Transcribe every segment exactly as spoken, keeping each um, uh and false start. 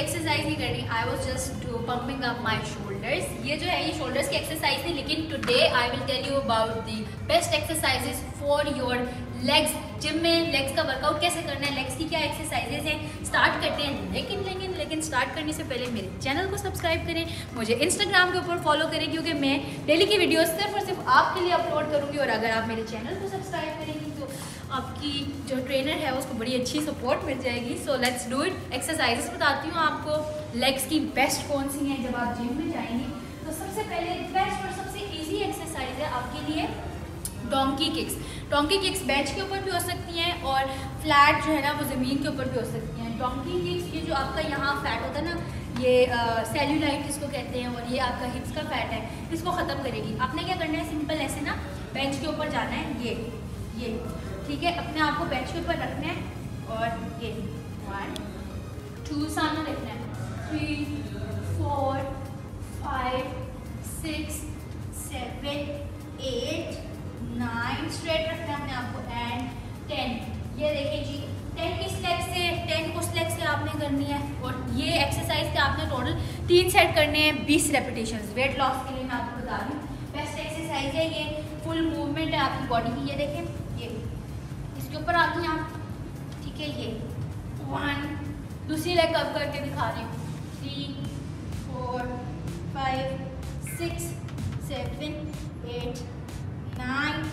Exercise नहीं करनी, I was just pumping up my shoulders. ये जो है ये शोल्डर्स की एक्सरसाइज थी, लेकिन today I will tell you about the best exercises for your legs. Gym में लेग्स का वर्कआउट कैसे करना है, लेग्स की क्या एक्सरसाइजेज हैं, स्टार्ट करते हैं। लेकिन लेकिन लेकिन स्टार्ट करने से पहले मेरे चैनल को सब्सक्राइब करें, मुझे इंस्टाग्राम के ऊपर फॉलो करें, क्योंकि मैं डेली की वीडियोस सिर्फ और सिर्फ आपके लिए अपलोड करूँगी। और अगर आप मेरे चैनल को सब्सक्राइब करेंगी तो आपकी जो ट्रेनर है उसको बड़ी अच्छी सपोर्ट मिल जाएगी। So let's do it. Exercises बताती हूँ आपको लेग्स की बेस्ट कौन सी हैं जब आप जिम में जाएंगे। तो सबसे पहले बेस्ट और सबसे ईजी एक्सरसाइज है आपके लिए donkey kicks. Donkey kicks bench के ऊपर भी हो सकती हैं और फ्लैट जो है ना वो ज़मीन के ऊपर भी हो सकती हैं। डोंकी किक्स, ये जो आपका यहाँ फैट होता है ना, ये सेल्यूलाइट इसको कहते हैं, और ये आपका हिप्स का फैट है, इसको ख़त्म करेगी। आपने क्या करना है, सिंपल ऐसे ना बेंच के ऊपर जाना है, ये ये ठीक है, अपने आप को बेंच के ऊपर रखना है और ये वन टू सामने रखना है, three four five six seven eight nine, straight रखना है अपने आप को, एंड टेन। ये देखिए जी, टेन किस लेग से, टेन उस लेग से आपने करनी है। और ये एक्सरसाइज के आपने टोटल तीन सेट करने हैं, बीस रेपिटेशंस। वेट लॉस के लिए मैं आपको बता रही हूँ बेस्ट एक्सरसाइज है ये। फुल मूवमेंट है आपकी बॉडी की। ये देखें, ये इसके ऊपर आती हैं आप, ठीक है, ये वन, दूसरी लेग अप करके दिखा रही हूँ, three four five six seven eight nine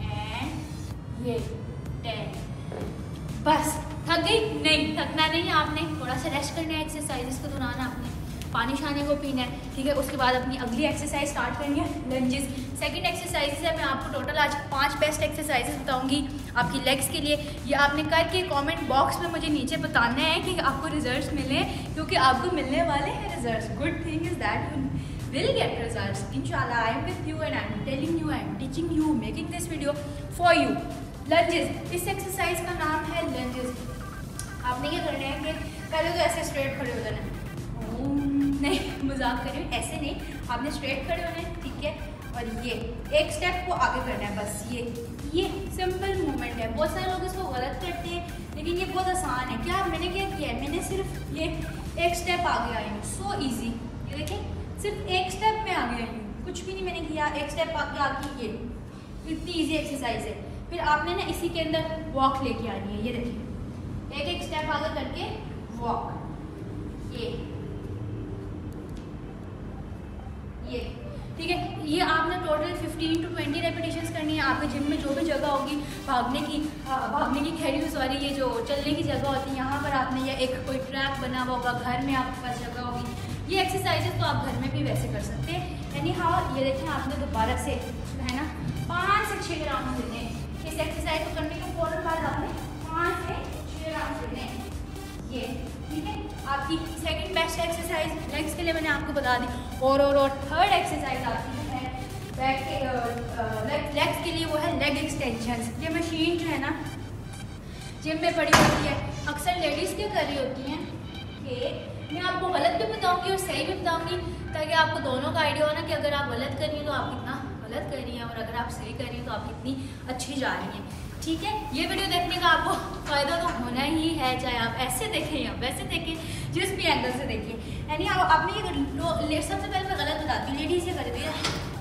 and ये टेन। बस थक गई? नहीं, थकना नहीं, आपने थोड़ा सा रेस्ट करना है एक्सरसाइजेस के दौरान। आपने पानी शाने को पीना है, ठीक है। उसके बाद अपनी अगली एक्सरसाइज स्टार्ट करनी है, लंजेस। सेकंड एक्सरसाइजेस है, मैं आपको टोटल आज पांच बेस्ट एक्सरसाइजेस बताऊंगी आपकी लेग्स के लिए। ये आपने करके कमेंट बॉक्स में मुझे नीचे बताना है कि आपको रिजल्ट्स मिले, क्योंकि आपको मिलने वाले हैं results. Good thing is that you will get results inshallah. I am with you and I am telling you, I am teaching you, making this video for you. Lunges, इस एक्सरसाइज का नाम है lunges। आपने क्या करना है कि पहले तो ऐसे स्ट्रेट खड़े हो जाना है, नहीं मजाक कर रही हूँ, ऐसे नहीं, आपने स्ट्रेट खड़े होना है, ठीक है। और ये एक स्टेप को आगे करना है, बस ये ये सिंपल मूवमेंट है। बहुत सारे लोग इसको गलत करते हैं, लेकिन ये बहुत आसान है। क्या मैंने क्या किया है, मैंने सिर्फ ये एक स्टेप आगे आई हूँ, सो ईजी। ये देखें, सिर्फ एक स्टेप में आगे आई हूँ, कुछ भी नहीं मैंने किया, एक स्टेप आगे आके ये इतनी इजी एक्सरसाइज है। फिर आपने ना इसी के अंदर वॉक लेके आनी है। ये देखिए, एक एक स्टेप आगे करके वॉक, ये ये ठीक है। ये आपने total fifteen to twenty repetitions करनी है। आपके जिम में जो भी जगह होगी भागने की, भागने की खैरी सॉरी ये जो चलने की जगह होती है, यहाँ पर आपने ये एक कोई ट्रैक बना हुआ होगा, घर में आपके पास जगह होगी, ये एक्सरसाइजेस तो आप घर में भी वैसे कर सकते हैं। यानी हाँ, ये देखें, आपने दोबारा से है ना पाँच से छः राउंड देने हैं। इस एक्सरसाइज को करने के फौरन बाद आपने पाँच से छः राउंड देने हैं, ये ठीक है। आपकी सेकंड बेस्ट एक्सरसाइज लेग्स के लिए मैंने आपको बता दी। और और और थर्ड एक्सरसाइज आपकी है बैक के लेग्स के लिए, वो है लेग एक्सटेंशंस। ये मशीन जो है ना जिम में पड़ी होती है, अक्सर लेडीज़ क्या कर रही होती हैं कि मैं आपको गलत भी बताऊंगी और सही भी बताऊंगी, ताकि आपको दोनों का आइडिया हो ना कि अगर आप गलत कर रही हैं तो आप कितना गलत कर रही हैं, और अगर आप सही कर रही हैं तो आप कितनी अच्छी जा रही हैं, ठीक है। ये वीडियो देखने का आपको फ़ायदा तो होना ही है, चाहे आप ऐसे देखें या वैसे देखें, जिस भी एंगल से देखिए। यानी आप आपने ये सबसे पहले मैं गलत बताती हूँ, लेडीज़ ये करती है,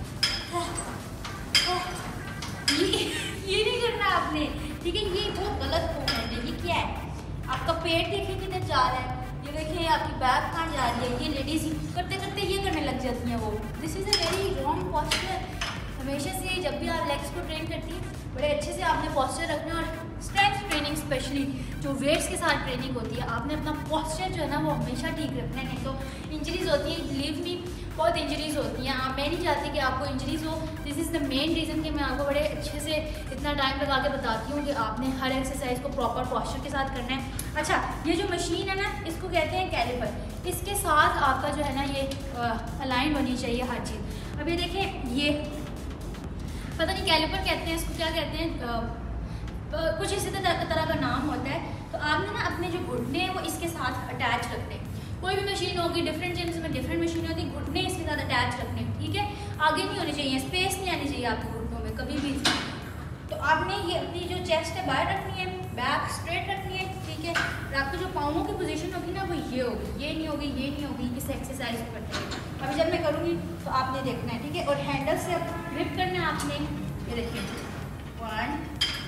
ये नहीं करना आपने, ठीक है। ये बहुत गलत मूवमेंट है। ये क्या है, आपका पेट देखिए किधर जा रहा है, ये देखिए आपकी बैक कहाँ जा रही है। ये लेडीज करते करते ये करने लग जाती हैं, वो this is a very wrong posture. हमेशा से जब भी आप लेग्स को ट्रेन करती हैं, बड़े अच्छे से आपने पॉस्चर रखना है। और स्ट्रेंथ ट्रेनिंग स्पेशली जो वेट्स के साथ ट्रेनिंग होती है, आपने अपना पॉस्चर जो है ना वो हमेशा ठीक रखना है, नहीं तो इंजरीज होती है। बिलीव मी, बहुत इंजरीज होती हैं। आप मैं नहीं चाहती कि आपको इंजरीज हो। This is the main reason कि मैं आपको बड़े अच्छे से इतना टाइम लगा के बताती हूँ कि आपने हर एक्सरसाइज को प्रॉपर पॉस्चर के साथ करना है। अच्छा, ये जो मशीन है ना, इसको कहते हैं कैलिपर। इसके साथ आपका जो है ना ये अलाइन होनी चाहिए हर चीज़। अब ये देखें, ये पता नहीं कैलिपर कहते हैं इसको, क्या कहते हैं, आ, आ, कुछ इसी तरह तरह का नाम होता है। तो आपने ना अपने जो घुटने हैं वो इसके साथ अटैच रखते हैं। कोई भी मशीन होगी, डिफरेंट जिम्स में डिफरेंट मशीन होती है, घुटने इसके साथ अटैच रखने, ठीक है। आगे नहीं होने चाहिए, स्पेस नहीं आनी चाहिए आपके घुटनों में कभी भी। तो आपने ये अपनी जो चेस्ट है बाहर रखनी है, बैक स्ट्रेट रखनी है, ठीक है। और आपकी जो पाँवों की पोजीशन होगी ना वो ये होगी, ये नहीं होगी, ये नहीं होगी, इस एक्सरसाइज को करते हैं। अभी जब मैं करूँगी तो आपने देखना है, ठीक है। और हैंडल से अब ग्रिप करना है आपने, ये देखिए वन,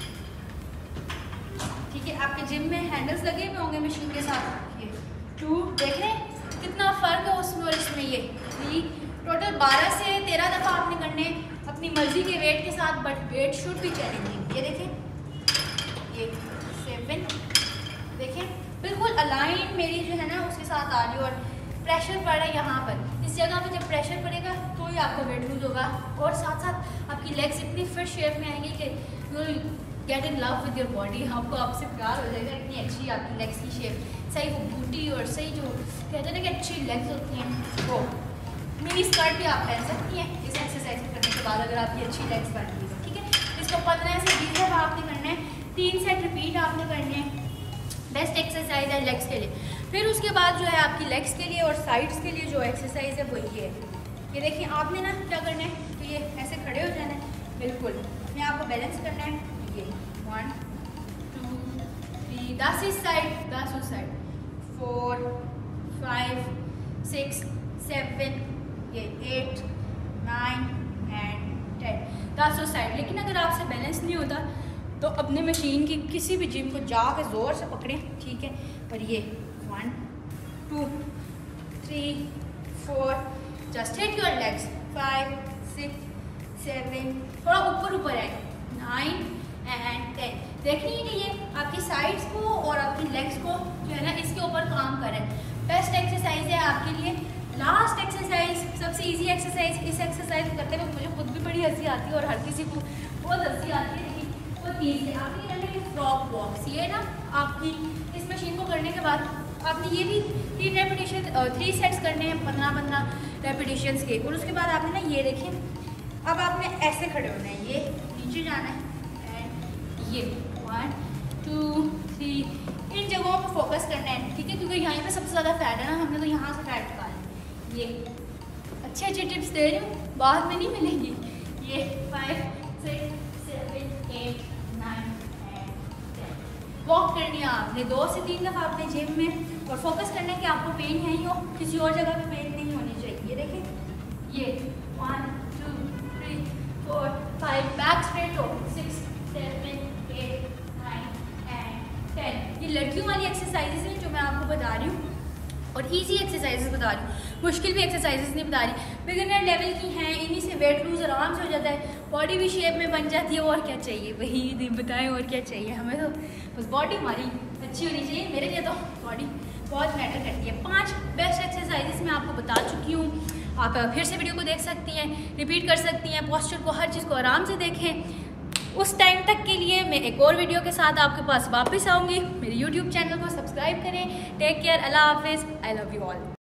ठीक है। आपके जिम में हैंडल्स लगे हुए होंगे मशीन के साथ, ये टू, देख रहे हैं कितना फ़र्क है उसमें और इसमें, ये थ्री, टोटल बारह से तेरह दफ़ा आपने करने अपनी मर्जी के वेट के साथ, बट वेट शुड भी चैलेंजिंग। ये देखें, ये सेवन, देखें बिल्कुल अलाइन मेरी जो है ना उसके साथ आ रही है। और प्रेशर पड़ रहा है यहाँ पर, इस जगह पे जब प्रेशर पड़ेगा तो ही आपका वेट लूज होगा। और साथ साथ आपकी लेग्स इतनी फिट शेप में आएंगी कि you will get in love with your body, आपको आपसे प्यार हो जाएगा। इतनी अच्छी आपकी लेग्स की शेप, सही वो बूटी और सही जो कहते हैं ना कि अच्छी लेग्स होती हैं, वो मिनी स्कर्ट भी आप पहन सकती हैं इस एक्सरसाइज करने के बाद, अगर आपकी अच्छी लेग्स बन रही है, ठीक है। इसको पंद्रह से बीस दफ़ा आपने करना है, तीन सेट रिपीट आपने करने हैं। बेस्ट एक्सरसाइज है लेग्स के लिए। फिर उसके बाद जो है आपकी लेग्स के लिए और साइड्स के लिए जो एक्सरसाइज है वो ये है। ये देखिए आपने ना क्या करना है, तो ये ऐसे खड़े हो जाना है, बिल्कुल अपने आप को बैलेंस करना है। ये वन टू थ्री, दस इस साइड, दस उस side, four five six seven, ये एट नाइन एंड टेन, दस उस साइड। लेकिन अगर आपसे बैलेंस नहीं होता तो अपने मशीन की किसी भी जिम को जाके ज़ोर से पकड़ें, ठीक है। और ये one two three four, just hit your legs, five six seven, थोड़ा ऊपर ऊपर है, नाइन एंड टेन। देखिए कि ये आपकी साइड्स को और आपकी लेग्स को जो है ना इसके ऊपर काम कर रहे हैं। बेस्ट एक्सरसाइज है आपके लिए। लास्ट एक्सरसाइज, सबसे इजी एक्सरसाइज, इस एक्सरसाइज को करते हुए मुझे खुद भी बड़ी हंसी आती है और हर किसी को बहुत हंसी आती है, लेकिन वो तीन है आपने करने के फ्रॉक वॉक्स। ये ना आपकी इस मशीन को करने के बाद आपने ये भी तीन रेपिटेशन, थ्री सेट्स करने हैं पंद्रह पंद्रह रेपिटेशंस के। और उसके बाद आपने ना ये देखें, अब आपने ऐसे खड़े होना है, ये नीचे जाना है एंड ये वन टू थ्री, इन जगहों पर फोकस करना है, ठीक है। क्योंकि यहाँ पे सबसे ज़्यादा फैट है ना, हमने तो यहाँ से फैट निकाला। ये अच्छे अच्छे टिप्स दे रही हूँ, बाद में नहीं मिलेंगी। ये five six seven eight nine and ten, walk करनी है आपने दो से तीन दफ़ा अपने जिम में। और फोकस करना है कि आपको पेन है ही हो, किसी और जगह पे पेन नहीं होनी चाहिए। ये देखें, ये one two three four five, back straight हो, six seven eight nine and ten. ये लड़कियों वाली एक्सरसाइजेज हैं जो मैं आपको बता रही हूँ, और इजी एक्सरसाइजेस बता रही हूँ, मुश्किल भी एक्सरसाइजेस नहीं बता रही, बिगिनर लेवल की हैं। इन्हीं से वेट लूज आराम से हो जाता है, बॉडी भी शेप में बन जाती है। और क्या चाहिए, वही बताएं और क्या चाहिए हमें, तो बस बॉडी हमारी अच्छी होनी चाहिए। मेरे लिए तो बॉडी बहुत मैटर करती है। पांच बेस्ट एक्सरसाइजेस मैं आपको बता चुकी हूँ, आप फिर से वीडियो को देख सकती हैं, रिपीट कर सकती हैं, पोस्चर को, हर चीज़ को आराम से देखें। उस टाइम तक के लिए मैं एक और वीडियो के साथ आपके पास वापस आऊँगी। मेरे यूट्यूब चैनल को सब्सक्राइब करें। टेक केयर, अल्लाह हाफिज़, आई लव यू ऑल।